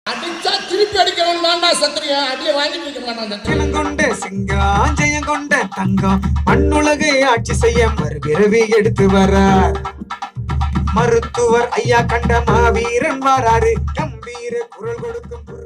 அடிச்சா திருப்பி அடிக்கிறவன் தான்டா சத்திரியம். அடியை வாங்கிட்டு இருக்க மாட்டான். கொண்ட சிங்கம் ஜெயம் கொண்ட தங்கம் மண்ணுலகை ஆட்சி செய்ய மறுபிறவி எடுத்து வரார் மருத்துவர் ஐயா கண்ட மாவீரன் வாராரு கம்பீர குரல் கொடுக்கும்